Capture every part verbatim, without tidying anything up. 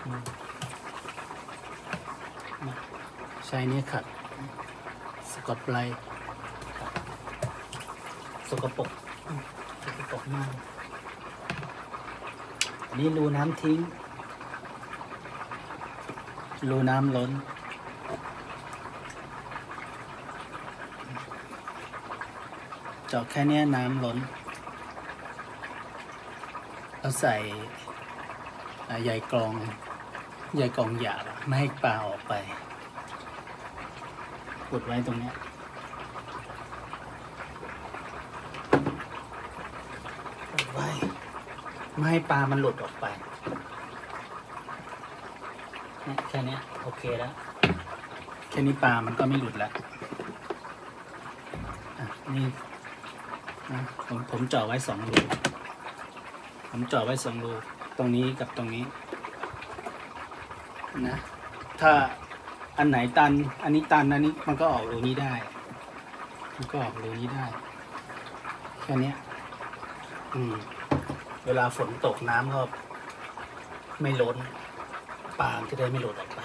ใช้นี่ขัดสกอตไบรท์สกปรกสกปรกมากอันนี้รูน้ำทิ้งรูน้ำล้นเจาะแค่นี้น้ำล้นเราใส่ใยกรองใยกรองหยาบไม่ให้ปลาออกไปกดไว้ตรงนี้กดไว้ไม่ให้ปลามันหลุดออกไปแค่นี้โอเคแล้วแค่นี้ปลามันก็ไม่หลุดแล้วนี่ผมผมเจาะไว้สองรูผมเจาะไว้สองรูตรงนี้กับตรงนี้นะถ้าอันไหนตันอันนี้ตันอันนี้มันก็ออกรูนี้ได้มันก็ออกรูนี้ได้แค่นี้อืมเวลาฝนตกน้ำก็ไม่ล้นปลาจะได้ไม่หลุดออกไป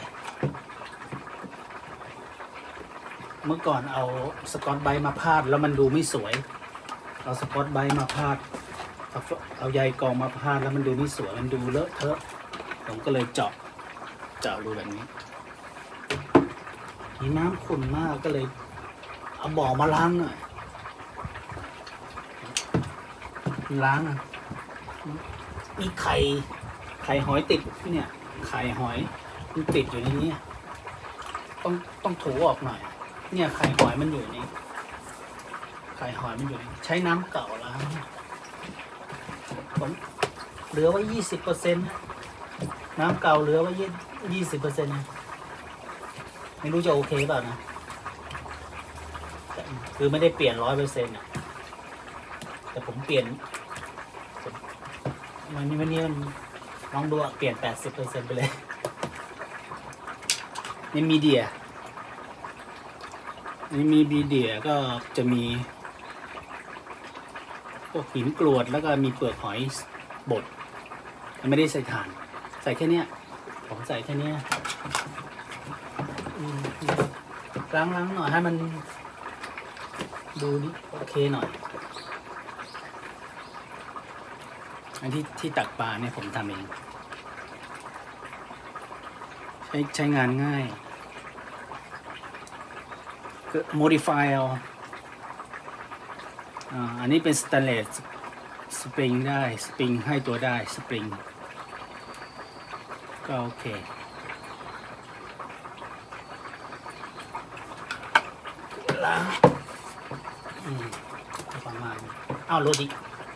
เมื่อก่อนเอาสกอตไบรท์มาพาดแล้วมันดูไม่สวยเอาสกอตไบรท์มาพาดเอาเอาใยกรองมาพาดแล้วมันดูไม่สวยมันดูเลอะเทอะผมก็เลยเจาะเจาะรูแบบนี้มีน้ำขุ่นมากก็เลยเอาบ่อมาล้างหน่อยล้างอ่ะมีไข่ไข่หอยติดเนี่ยไข่หอยมันติดอยู่ในนี้ต้องต้องถูออกหน่อยเนี่ยไข่หอยมันอยู่นี่ไข่หอยมันอยู่นี่ใช้น้ำเก่าล้างผมเหลือไว้ยี่สิบเปอร์เซ็นต์น้ำเก่าเหลือไว้ยี่สิบเปอร์เซ็นต์ไม่รู้จะโอเคเปล่านะคือไม่ได้เปลี่ยนร้อยเปอร์เซ็นต์อ่ะแต่ผมเปลี่ยนวันนี้วันนี้มันลองดูอ่ะเปลี่ยนแปดสิบเปอร์เซ็นต์ไปเลยนี่มีเดียนี่มีบีเดียก็จะมีพวกหินกรวดแล้วก็มีเปลือกหอยบดไม่ได้ใส่ถ่านใส่แค่นี้ผมใส่แค่นี้ล้างล้างหน่อยให้มันดูนี่โอเคหน่อยอันที่ที่ตักปลาเนี่ยผมทำเองใช้ใช้งานง่ายคือ modify เอาอ่าอันนี้เป็นสแตนเลสสปริงได้สปริงให้ตัวได้สปริงก็โอเคล้างอืมประมาณอ้าวโรดิ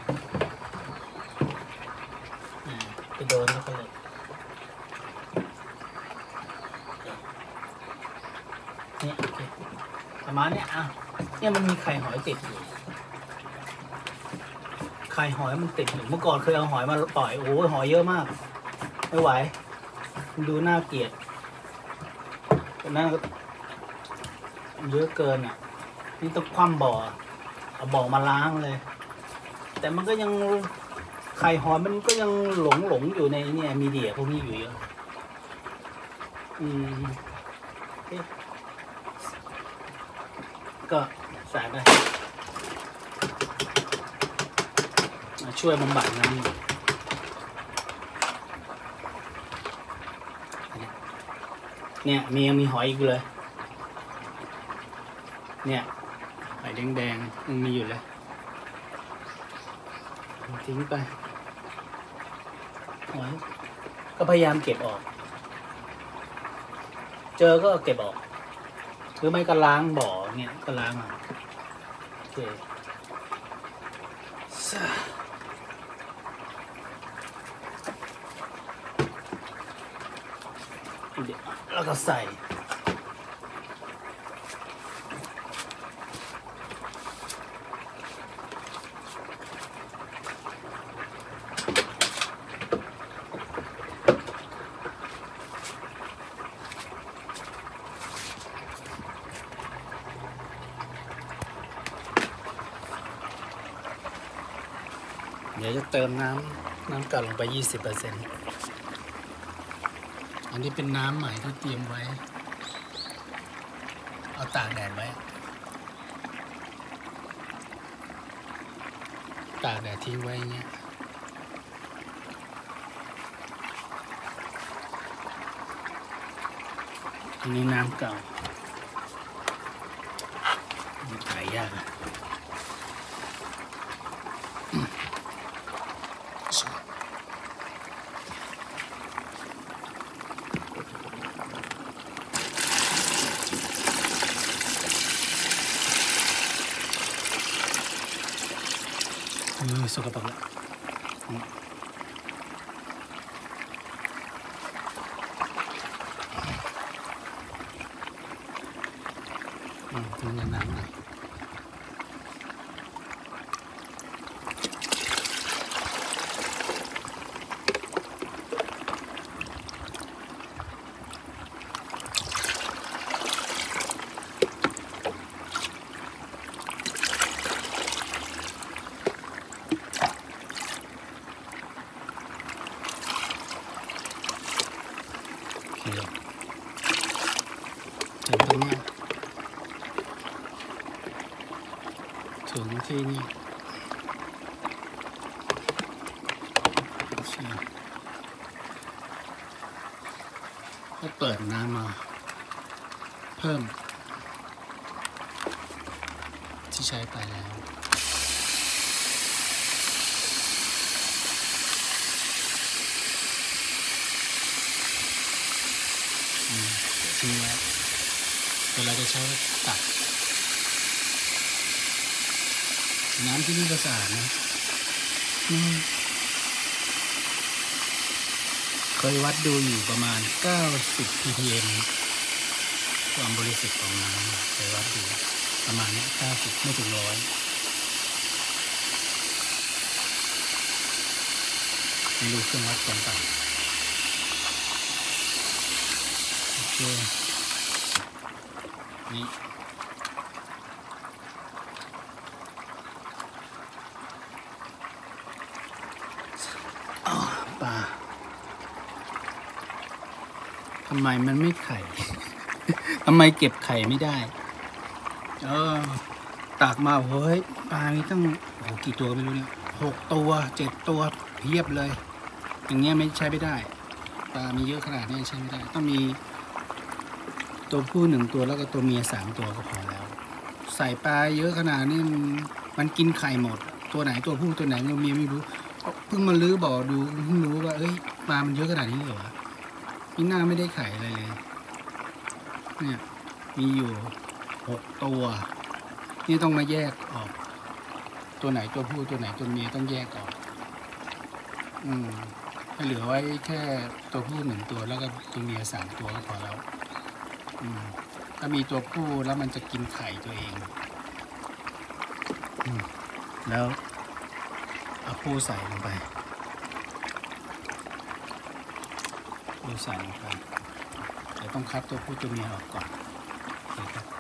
ไปโดนแล้วก็เลยเนี่ยโอเคประมาณเนี้ยอ่ะเนี่ยมันมีไข่หอยติดอยู่ไข่หอยมันติดอยู่เมื่อก่อนเคยเอาหอยมาปล่อยโอ้ยหอยเยอะมากไม่ไหวมันดูน่าเกลียดแต่นั้นก็เยอะเกินอ่ะนี่ต้องคว่ำบ่อเอาบ่อมาล้างเลยแต่มันก็ยังไข่หอยมันก็ยังหลงหลงอยู่ในเนี่ยมีเดียพวกนี้อยู่เยอะอืมก็ใส่ไปช่วยบำบัดน้ำเนี่ยมียังมีหอยอีกเลยเนี่ยหอยแดงๆยังมีอยู่เลยทิ้งไปหอยก็พยายามเก็บออกเจอก็เก็บออกหรือไม่ก็ล้างบ่อเนี่ยก็ล้างอ่ะโอเคแล้วก็ใส่เดี๋ยวจะเติมน้ำน้ำเก่าลงไป ยี่สิบเปอร์เซ็นต์อันนี้เป็นน้ำใหม่ที่เตรียมไว้เอาตากแดดไว้ตากแดดทิ้งไว้เงี้ยอันนี้น้ำเก่าขายยากอะสกปรกแล้วอืมมันยังน้ำหน่อยถึงตรงนี้ถึงที่นี่ก็เปิดน้ำมาเพิ่มที่ใช้ไปแล้วทิ้งไว้เวลาจะใช้ตักน้ำที่นี่ก็สะอาดนะเคยวัดดูอยู่ประมาณเก้าสิบ พี พี เอ็ม ความบริสุทธิ์ของน้ำเคยวัดดูประมาณนี้เก้าสิบไม่ถึงร้อยไม่รู้เครื่องวัดตรงต่างโอเคนี่ปลาทำไมมันไม่ไข่ ทำไมเก็บไข่ไม่ได้เออตากมาเฮ้ยปลามีตั้งโอ้กี่ตัวไม่รู้เนี่ยหกตัวเจ็ดตัวเพียบเลยอย่างเงี้ยไม่ใช้ไม่ได้ปลามีเยอะขนาดนี้ใช้ไม่ได้ต้องมีตัวผู้หนึ่งตัวแล้วก็ตัวเมียสามตัวก็พอแล้วใส่ปลาเยอะขนาดนี้มันกินไข่หมดตัวไหนตัวผู้ตัวไหนตัวเมียไม่รู้เพิ่งมาลื้อบ่อดูเพิ่งรู้ว่าเอ้ยปลามันเยอะขนาดนี้เลยเหรอนี่หน้าไม่ได้ไข่อะไรเลยเนี่ยมีอยู่หกตัวนี่ต้องมาแยกออกตัวไหนตัวผู้ตัวไหนตัวเมียต้องแยกออกอืมให้เหลือไว้แค่ตัวผู้หนึ่งตัวแล้วก็ตัวเมียสามตัวก็พอแล้วอืมถ้ามีตัวผู้แล้วมันจะกินไข่ตัวเองอืมแล้วเอาผู้ใส่ลงไปผู้ใส่ลงไปเดี๋ยวต้องคัดตัวผู้ตัวเมียออกก่อนโอเคครับ